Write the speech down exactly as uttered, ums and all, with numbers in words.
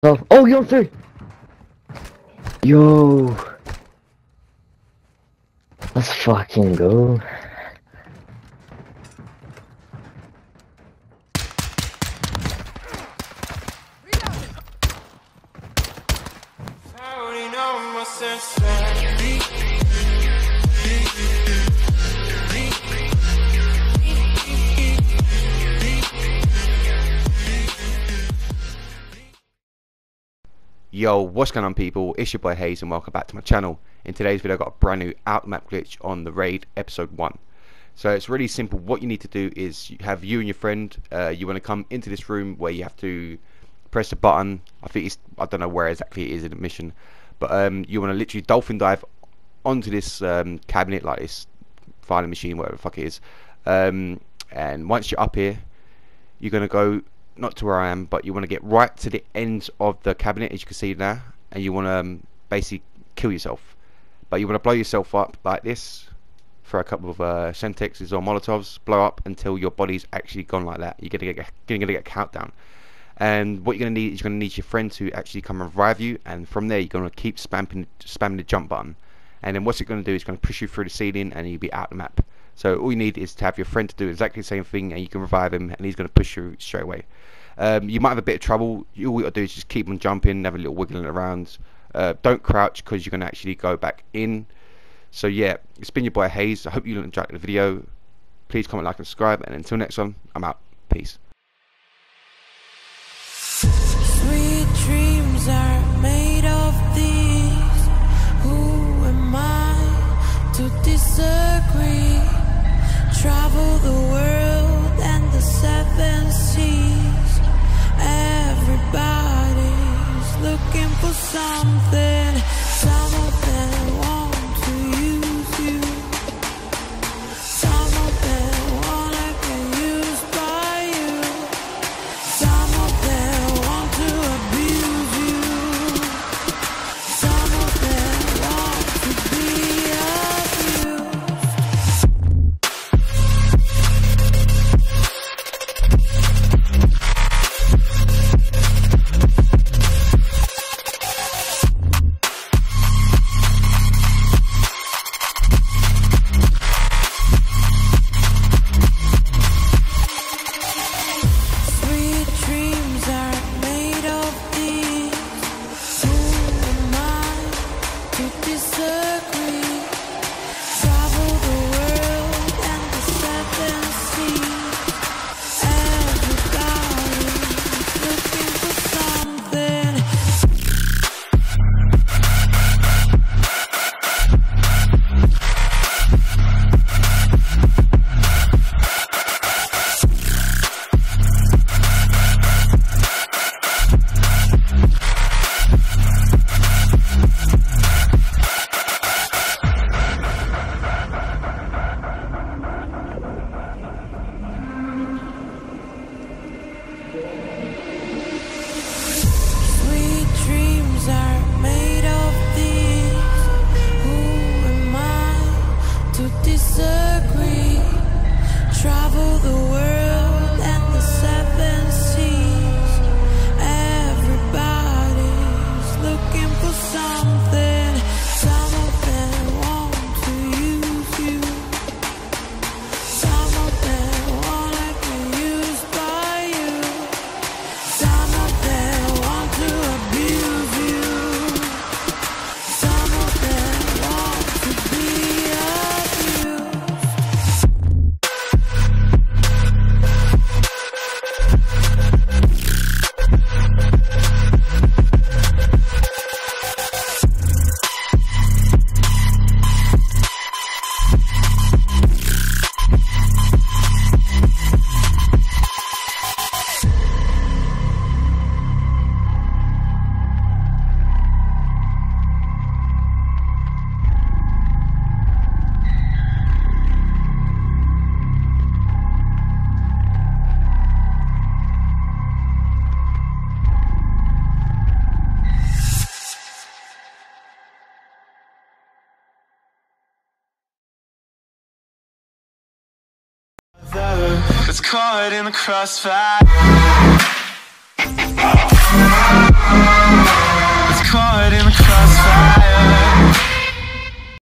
Oh, oh, you're through. Yo, let's fucking go. Yo, what's going on people, it's your boy Hayes and welcome back to my channel. In today's video I got a brand new out map glitch on the raid episode one. So it's really simple. What you need to do is you have you and your friend, uh, you want to come into this room where you have to press a button. I think it's, I don't know where exactly it is in the mission, but um, you want to literally dolphin dive onto this um, cabinet, like this filing machine, whatever the fuck it is, um, and once you're up here you're going to go not to where I am, but you want to get right to the ends of the cabinet, as you can see now, and you want to um, basically kill yourself. But you want to blow yourself up like this, throw a couple of uh, Semtexes or Molotovs, blow up until your body's actually gone like that. You're gonna get gonna get a countdown, and what you're gonna need is you're gonna need your friend to actually come and revive you, and from there you're gonna keep spamming spamming the jump button, and then what's it gonna do is gonna push you through the ceiling, and you'll be out the map. So all you need is to have your friend to do exactly the same thing, and you can revive him, and he's gonna push you straight away. Um, you might have a bit of trouble. You, all you got to do is just keep on jumping, have a little wiggling around. Uh, don't crouch because you're going to actually go back in. So yeah, it's been your boy Hayes. I hope you enjoyed the video. Please comment, like, and subscribe. And until next one, I'm out. Peace. Sweet dreams are made of these. Who am I to disagree? Travel the world and the seven seas. Everybody's looking for something. Some of them want to use you. Some of them wanna get used by you. Some of them want to abuse you. Some of them want to be abused. It's caught in the crossfire. crossfire.